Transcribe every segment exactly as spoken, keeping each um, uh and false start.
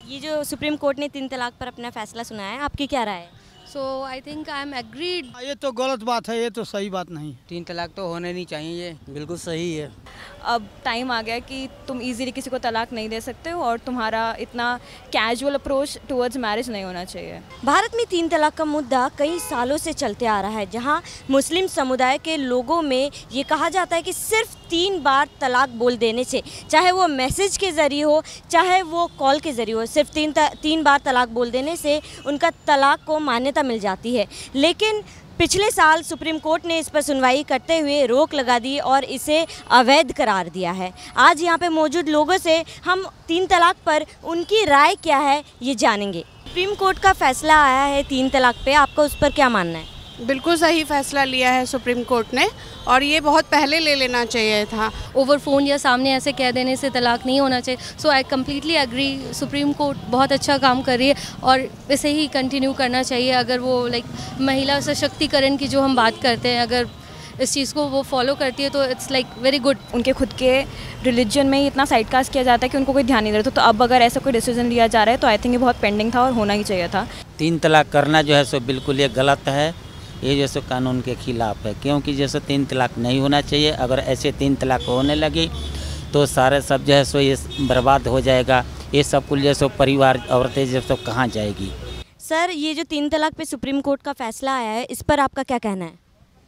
ये जो supreme court ने तीन तलाक पर अपना फैसला सुनाया है, आपकी क्या राय है? So I think I am agreed. ये तो गलत बात है, ये तो सही बात नहीं। तीन तलाक तो होने नहीं चाहिए, ये बिल्कुल सही है। अब टाइम आ गया कि तुम इजीली किसी को तलाक नहीं दे सकते हो और तुम्हारा इतना कैजुअल अप्रोच टुवर्ड्स मैरिज नहीं होना चाहिए। भारत में तीन तलाक का मुद्दा कई सालों से चलते आ रहा है, जहां मुस्लिम समुदाय के लोगों में ये कहा जाता है कि सिर्फ तीन बार तलाक बोल देने से, चाहे वो मैसेज के ज़रिए हो चाहे वो कॉल के ज़रिए हो, सिर्फ तीन तीन बार तलाक बोल देने से उनका तलाक को मान्यता मिल जाती है। लेकिन पिछले साल सुप्रीम कोर्ट ने इस पर सुनवाई करते हुए रोक लगा दी और इसे अवैध करार दिया है। आज यहाँ पे मौजूद लोगों से हम तीन तलाक पर उनकी राय क्या है ये जानेंगे। सुप्रीम कोर्ट का फैसला आया है तीन तलाक पे, आपका उस पर क्या मानना है? बिल्कुल सही फैसला लिया है सुप्रीम कोर्ट ने, और ये बहुत पहले ले लेना चाहिए था। ओवर फोन या सामने ऐसे कह देने से तलाक नहीं होना चाहिए। So I completely agree, Supreme Court बहुत अच्छा काम कर रही है और इसे ही कंटिन्यू करना चाहिए। अगर वो लाइक महिला सशक्तिकरण की जो हम बात करते हैं, अगर इस चीज़ को वो फॉलो करती है तो इट्स लाइक वेरी गुड। उनके खुद के रिलीजन में ही इतना साइड कास्ट किया जाता है कि उनको कोई ध्यान नहीं देता, तो अब अगर ऐसा कोई डिसीजन लिया जा रहा है तो आई थिंक ये बहुत पेंडिंग था और होना ही चाहिए था। तीन तलाक करना जो है सो बिल्कुल ये गलत है, ये जैसे कानून के खिलाफ है, क्योंकि जैसे तीन तलाक नहीं होना चाहिए। अगर ऐसे तीन तलाक होने लगी तो सारे सब जो है सो ये बर्बाद हो जाएगा। ये सब कुल जैसे परिवार औरतें जब सब कहाँ जाएगी। सर, ये जो तीन तलाक पे सुप्रीम कोर्ट का फैसला आया है, इस पर आपका क्या कहना है?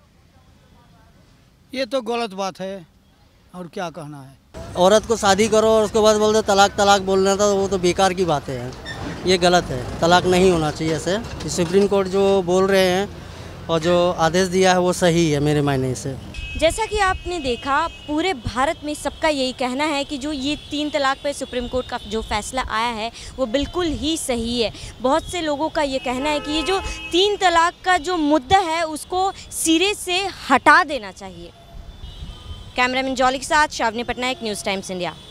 ये तो गलत बात है, और क्या कहना है। औरत को शादी करो और उसके बाद बोलते तलाक तलाक बोलना था, वो तो बेकार की बातें हैं। ये गलत है, तलाक नहीं होना चाहिए ऐसे। सुप्रीम कोर्ट जो बोल रहे हैं और जो आदेश दिया है वो सही है मेरे मायने से। जैसा कि आपने देखा, पूरे भारत में सबका यही कहना है कि जो ये तीन तलाक पे सुप्रीम कोर्ट का जो फैसला आया है वो बिल्कुल ही सही है। बहुत से लोगों का ये कहना है कि ये जो तीन तलाक का जो मुद्दा है उसको सिरे से हटा देना चाहिए। कैमरामैन जॉली के साथ Shawni Patnaik, News Times India.